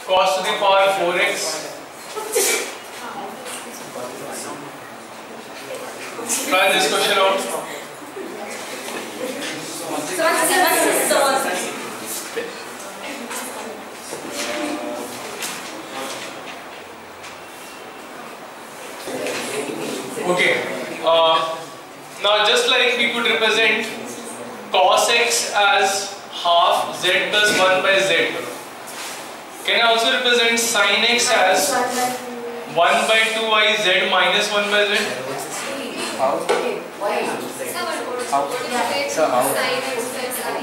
cos to the power 4x. Try this question out. Okay. Now just like we could represent cos x as half z plus 1 by z, can I also represent sin x as 1 by 2i z minus 1 by z? How? Why? So how? Sin x plus I.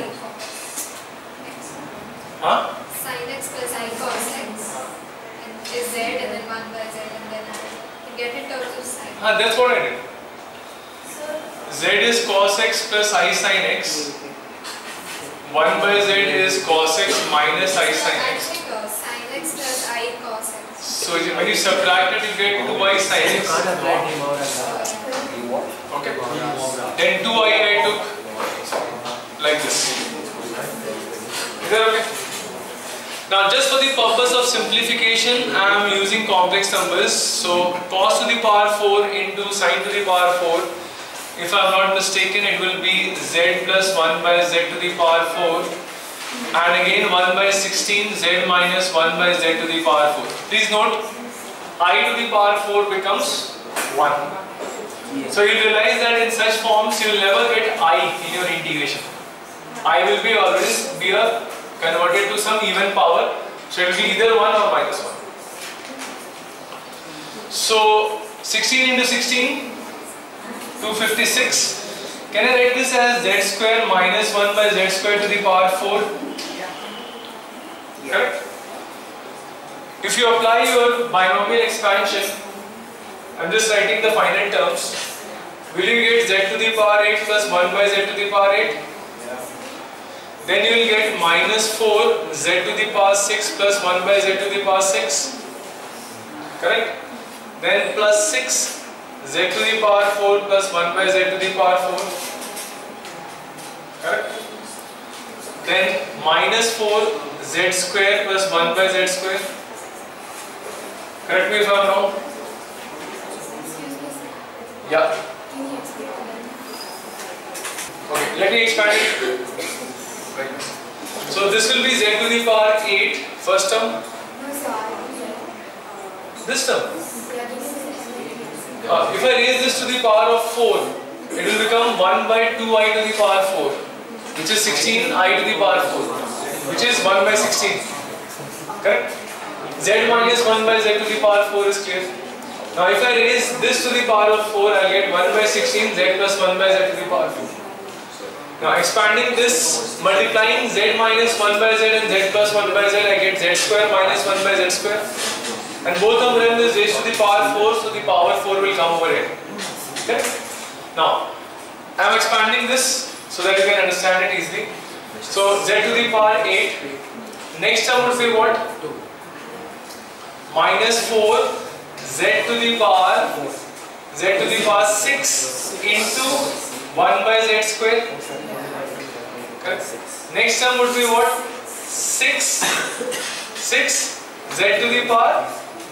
Huh? Sin x plus I cos x. And is z and then 1 by z and then I. You get it out of sin. That's what I did. Z is cos x plus I sin x. 1 by z is cos x minus I sin x. Actually, sin x plus I cos x. So when you subtract it, you get 2i sin x. Okay. Then 2i I took like this. Is that okay? Now just for the purpose of simplification, I am using complex numbers. So cos to the power 4 into sin to the power 4. If I am not mistaken, it will be z plus 1 by z to the power 4. And again 1 by 16 z minus 1 by z to the power 4. Please note, I to the power 4 becomes 1. So you realize that in such forms you will never get I in your integration. I will be always be converted to some even power. So it will be either 1 or minus 1. So 16 into 16, 256. Can I write this as z square minus 1 by z square to the power 4? Correct? If you apply your binomial expansion, I am just writing the finite terms. Will you get z to the power 8 plus 1 by z to the power 8? Then you will get minus 4 z to the power 6 plus 1 by z to the power 6. Correct? Then plus 6 z to the power 4 plus 1 by z to the power 4. Correct? Then minus 4 z square plus 1 by z square. Correct me if I am wrong. Yeah. Okay, let me expand it. So this will be z to the power 8, first term. This term. If I raise this to the power of 4, it will become 1 by 2i to the power 4, which is 16i to the power 4, which is 1 by 16. Correct? Z minus 1 by z to the power 4 is clear. Now if I raise this to the power of 4, I will get 1 by 16 z plus 1 by z to the power 4. Now expanding this, multiplying z minus 1 by z and z plus 1 by z, I get z square minus 1 by z square. And both of them is raised to the power 4, so the power 4 will come over here. Okay? Now, I am expanding this so that you can understand it easily. So z to the power 8. Next term would be what? Minus 4 z to the power 6 into 1 by z square. Okay. Next term would be what? 6 z to the power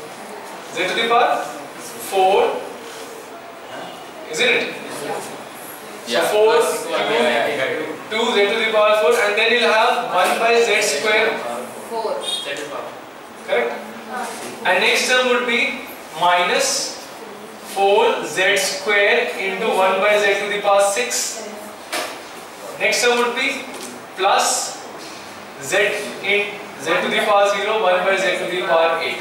4, isn't it? Yeah. So 4 2 z to the power 4, and then you'll have 1 by z square. 4. Correct? And next term would be minus 4 z square into 1 by z to the power 6. Next term would be plus z in z to the power 0, 1 by z to the power 8.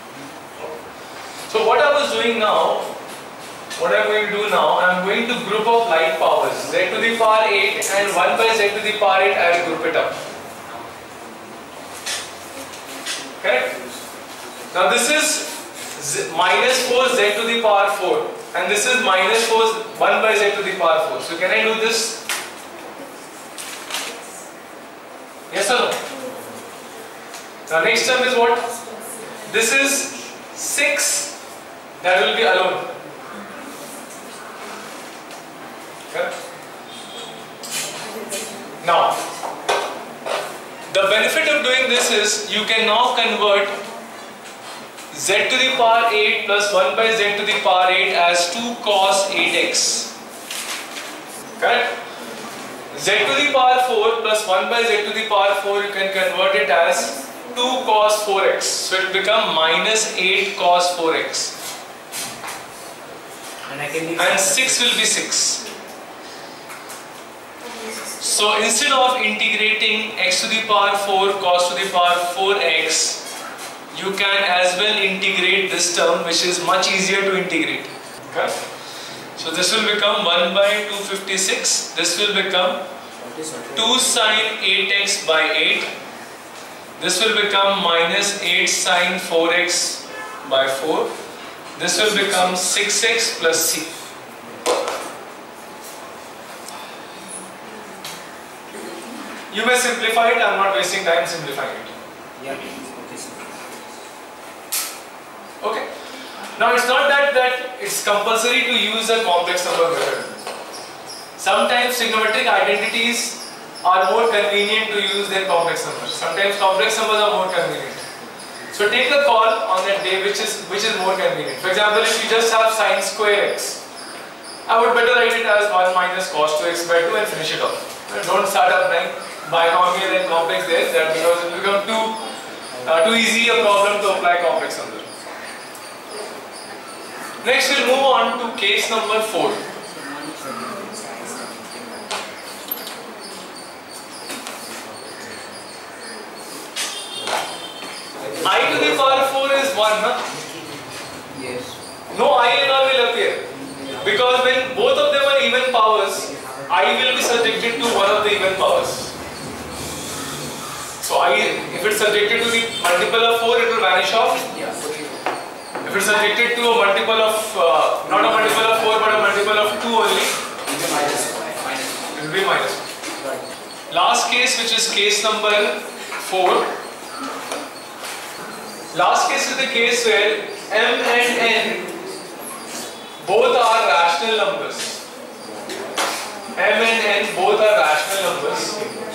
So what I was doing now, what I am going to do now, I am going to group up like powers, z to the power 8 and 1 by z to the power 8, I will group it up. Correct? Now this is minus 4 z to the power 4 and this is minus 4 1 by z to the power 4. So can I do this? Yes or no? Now next term is what? This is 6 that will be alone. Okay? Now The benefit of doing this is you can now convert z to the power 8 plus 1 by z to the power 8 as 2 cos 8x. Correct? Z to the power 4 plus 1 by z to the power 4, you can convert it as 2 cos 4x. So it will become minus 8 cos 4x. And 6 will be 6. So instead of integrating x to the power 4 cos to the power 4x, you can as well integrate this term, which is much easier to integrate. Okay? So this will become 1 by 256. This will become 2 sine 8x by 8. This will become minus 8 sine 4x by 4. This will become 6x plus c. You may simplify it. I am not wasting time simplifying it. Yeah. Okay. Now it's not that it's compulsory to use a complex number method. Sometimes trigonometric identities are more convenient to use than complex numbers. Sometimes complex numbers are more convenient. So take the call on that day which is more convenient. For example, if you just have sine square x, I would better write it as 1 minus cos 2x by 2 and finish it off. Don't start applying binomial and complex there, that because it will become too easy a problem to apply complex number. Next we'll move on to case number 4. I to the power 4 is 1, huh? Yes. No I and R will appear. Because when both of them are even powers, I will be subjected to one of the even powers. So if it's subjected to the multiple of 4, it will vanish off. Yeah. If it's subjected to a multiple of, not a multiple of 4 but a multiple of 2 only, it will be minus 1. Right. Last case, which is case number 4. Last case is the case where m and n both are rational numbers. M and n both are rational numbers.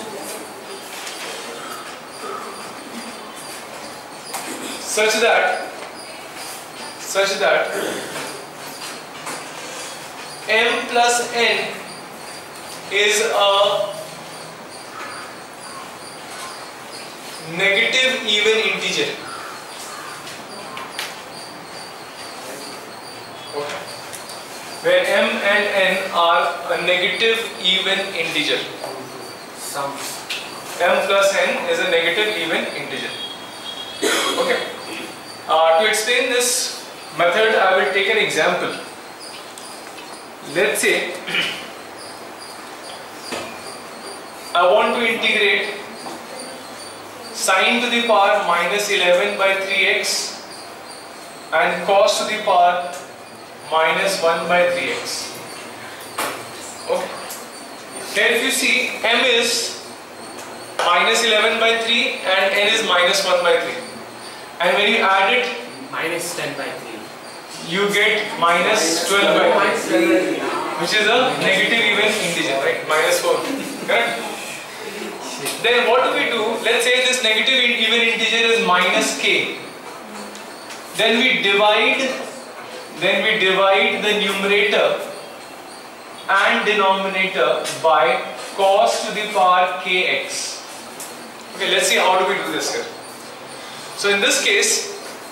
Such that m plus n is a negative even integer. Okay. Where m and n are a negative even integer. M plus n is a negative even integer. Okay. To explain this method, I will take an example. Let's say I want to integrate sine to the power minus 11 by 3x and cos to the power minus 1 by 3x. Okay. Then if you see, m is minus 11 by 3 and n is minus 1 by 3. And when you add it, Minus 10 by 3. you get minus 12 by 3, which is a negative even integer, right? Minus 4. Correct? Then what do we do? Let's say this negative even integer is minus k. Then we divide the numerator and denominator by cos to the power kx. Okay, let's see how do we do this here. So in this case,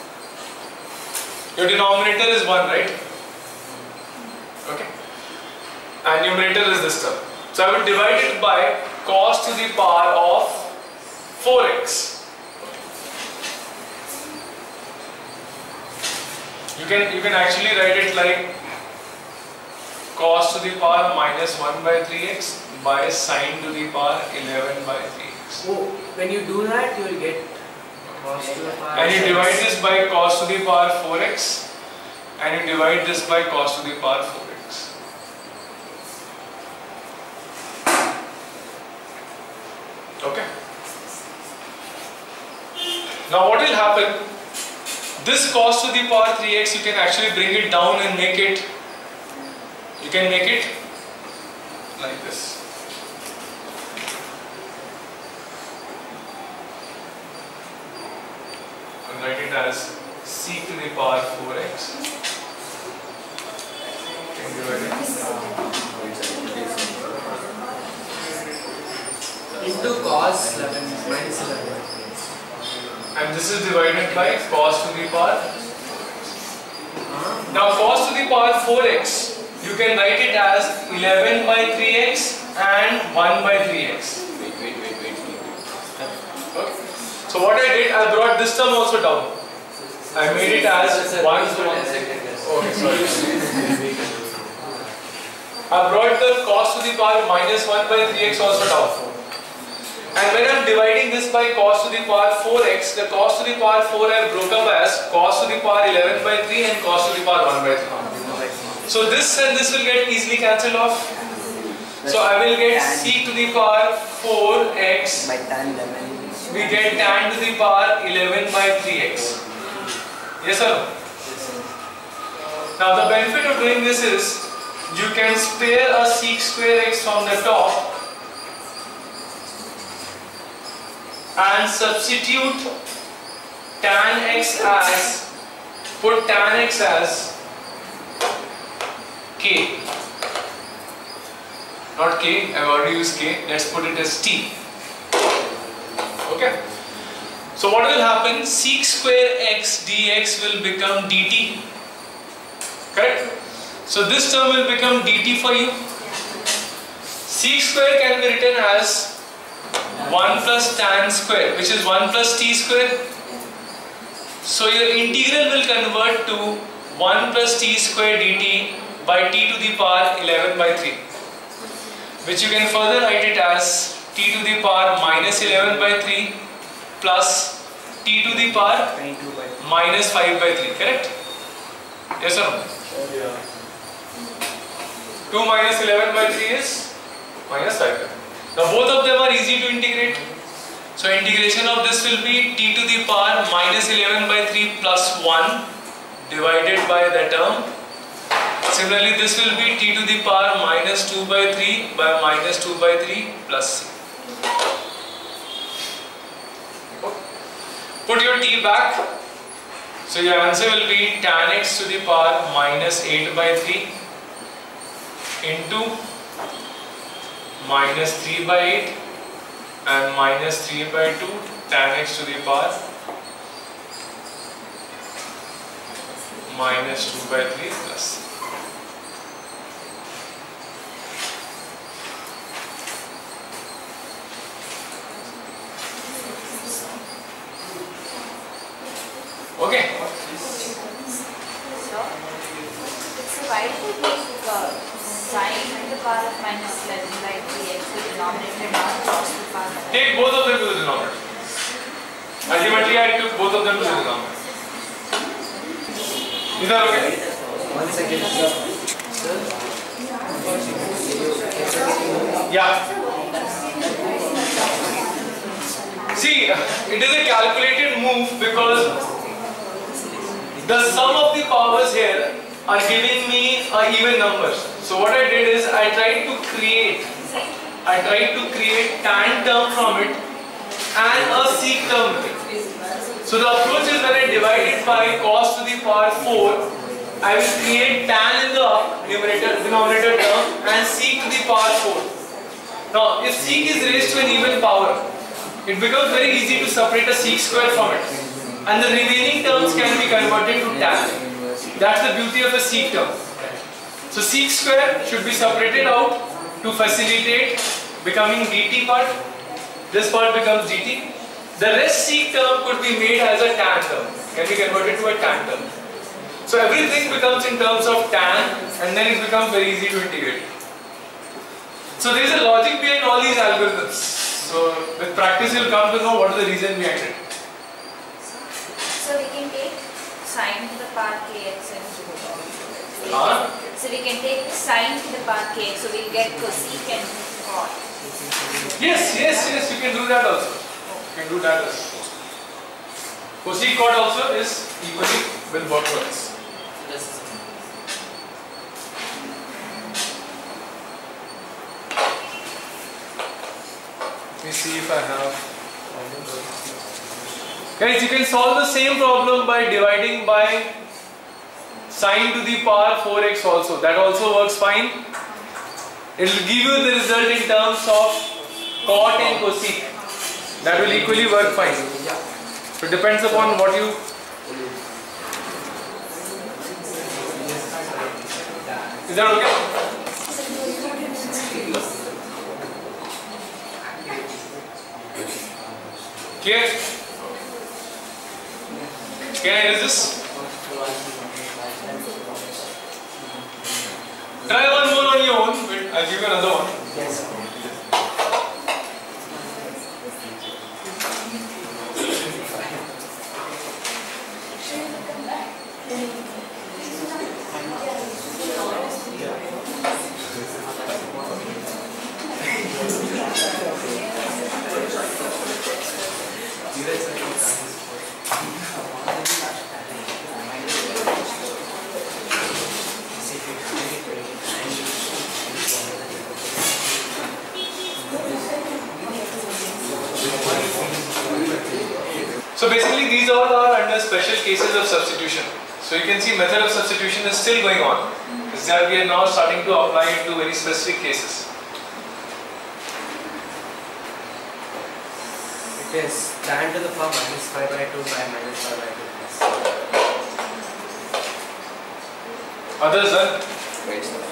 your denominator is 1, right? Okay. And numerator is this term. So I will divide it by cos to the power of 4x. You can actually write it like cos to the power minus 1 by 3x by sine to the power 11 by 3x. Oh, when you do that, you will get cos to the power. And you divide this by cos to the power 4x and you divide this by cos to the power 4x. Okay. Now what will happen? This cos to the power 3x, you can actually bring it down and make it, you can make it like this. it as sec to the power 4x. Can divide it into cos 11 minus 11. and this is divided by cos to the power. Now cos to the power 4x, you can write it as 11 by 3x and 1 by 3x. Wait. Okay. So what I did, I brought this term also down. I made it as 1 to 1. Okay, sorry. I brought the cos to the power minus 1 by 3x also down. And when I am dividing this by cos to the power 4x, the cos to the power 4 I broke up as cos to the power 11 by 3 and cos to the power 1 by 3. So this and this will get easily cancelled off. So I will get sec to the power 4x, by tan 11. we get tan to the power 11 by 3x. Yes or no? Now the benefit of doing this is, you can spare a sec square x from the top and substitute tan x as, put tan x as k, not k, I have already used k, let's put it as t. Okay, so what will happen, sec square x dx will become dt, correct? So this term will become dt for you. Sec square can be written as 1 plus tan square, which is 1 plus t square. So your integral will convert to 1 plus t square dt by t to the power 11 by 3, which you can further write it as t to the power minus 11 by 3 plus t to the power 22 by minus 5 by 3, correct? Yes or no? Yeah. 2 minus 11 by 3 is minus 5. Now both of them are easy to integrate. So integration of this will be t to the power minus 11 by 3 plus 1 divided by the term. Similarly this will be t to the power minus 2 by 3 by minus 2 by 3 plus c. Put your t back. So your answer will be tan x to the power minus 8 by 3 into minus 3 by 8 and minus 3 by 2 tan x to the power minus 2 by 3 plus. Okay. So why do we take sine to the power of minus 11 by 3x to the denominator now cos to the power of Take both of them to the denominator. Ultimately, I took both of them to the denominator. Is that okay? 1 second. Sir? Yeah. See, it is a calculated move because the sum of the powers here are giving me even numbers. So what I did is I tried to create tan term from it and a sec term with it. So the approach is when I divide it by cos to the power 4, I will create tan in the denominator term and sec to the power 4. Now if sec is raised to an even power, it becomes very easy to separate a sec square from it, and the remaining terms can be converted to tan. That's the beauty of a sec term. So sec square should be separated out to facilitate becoming dt part. This part becomes dt. The rest sec term could be made as a tan term, can be converted to a tan term. So everything becomes in terms of tan, and then it becomes very easy to integrate. So there is a logic behind all these algorithms. So with practice you will come to know what is the reason behind it. So we can take sine to the power kx and so we can take sine to the power kx, so we'll get cosec and cot. Yes, you can do that also. You can do that also. Cosec cot also is equally will work for us. Let me see if I have. Guys, you can solve the same problem by dividing by sine to the power 4x also. That also works fine. It will give you the result in terms of cot and cosec. That will equally work fine. So it depends upon what you... Is that okay? Clear? Can I resist? Try one more on your own, but I'll give you another one. Yes. So basically these all are under special cases of substitution. So you can see method of substitution is still going on. It's that we are now starting to apply it to very specific cases. It is tan to the power minus 5 by 2 by minus 5 by 2 plus. Others done? Wait, sir.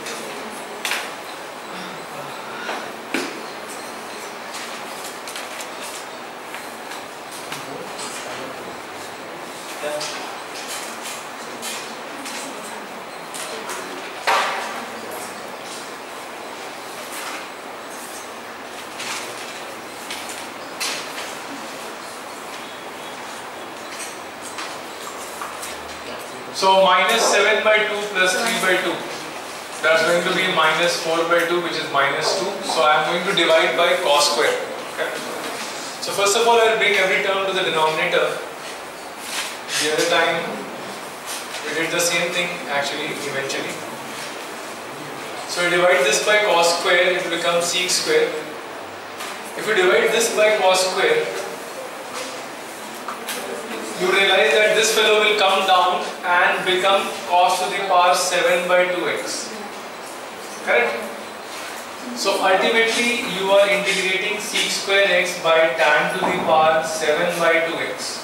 So minus 7 by 2 plus 3 by 2. That's going to be minus 4 by 2, which is minus 2. So I am going to divide by cos square. Okay. So first of all, I will bring every term to the denominator. The other time we did the same thing actually eventually. So we divide this by cos square, it will become sec square. If you divide this by cos square, you realize that this fellow will come down and become cos to the power 7 by 2x. Correct? So ultimately you are integrating sec square x by tan to the power 7 by 2x.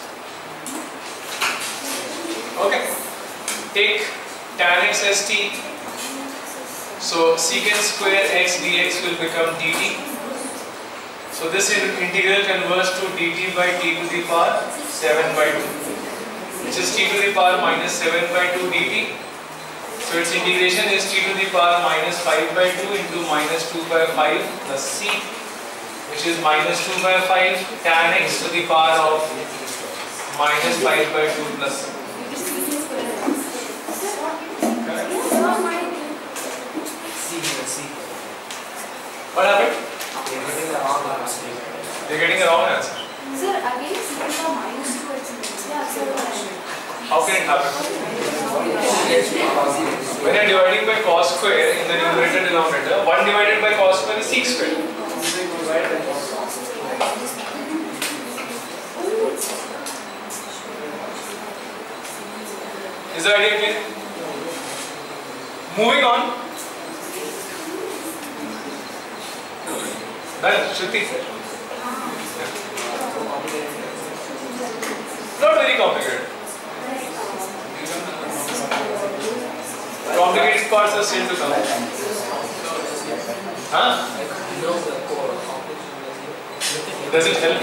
Okay. Take tan x as t. So secant square x dx will become dt. So this integral converts to dt by t to the power 7 by 2, which is t to the power minus 7 by 2 dt. So its integration is t to the power minus 5 by 2 into minus 2 by 5 plus c, which is minus 2 by 5 tan x to the power of minus 5 by 2 plus c. What happened? They're getting a wrong answer. Sir, again, sigma minus 2x. Yeah, sir. How can it happen? When you are dividing by cos square in the numerator denominator, 1 divided by cos square is sec square. Is the idea clear? Moving on. Done, Shruti. Not very complicated. Complicated parts are still to come. Huh? Does it help?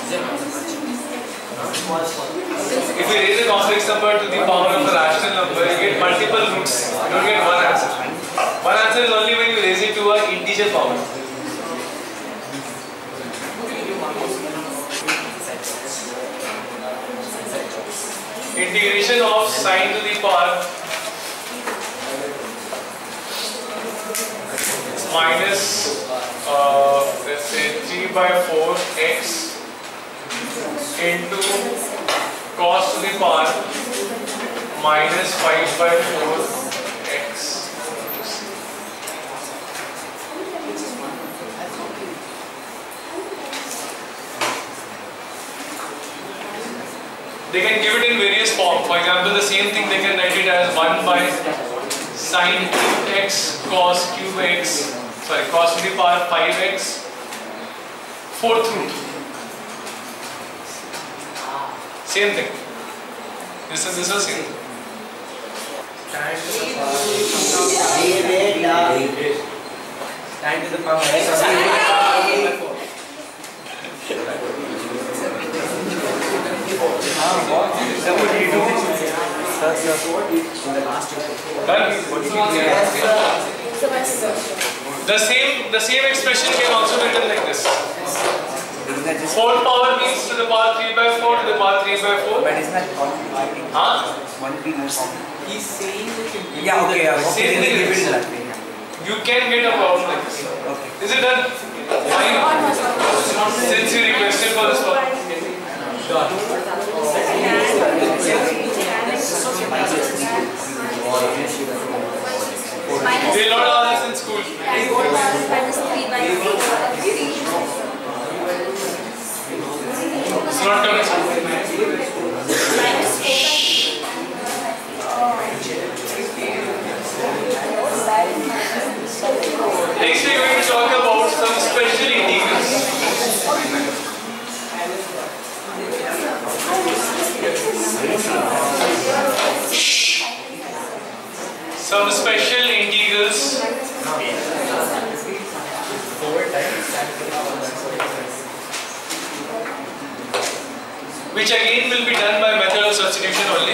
If you raise a complex number to the power of a rational number, you get multiple roots. You don't get one answer. One answer is only when you raise it to an integer power. Integration of sine to the power minus let's say 3 by 4 x into cos to the power minus 5 by 4 x. they can give it in various forms. For example, the same thing they can write it as 1 by sine cube x cos cube x, sorry, cos to the power 5x, fourth root. Same thing. This is the same thing. Tan to the power tan to the power The same expression can also be written like this. 4 power means to the power 3 by 4 to the power 3 by 4. But isn't that complicated? Huh? One be more complicated. He's saying that you Yeah, okay, yeah. Okay, Same then thing give is- it that way. You can get a problem like this. Okay. Is it done? Fine. Since you requested for this problem. They will not ask this in school. Minus 3 by 4. It's not coming. Minus 4 Next we are going to talk about some special integrals. Some special integrals which again will be done by method of substitution only.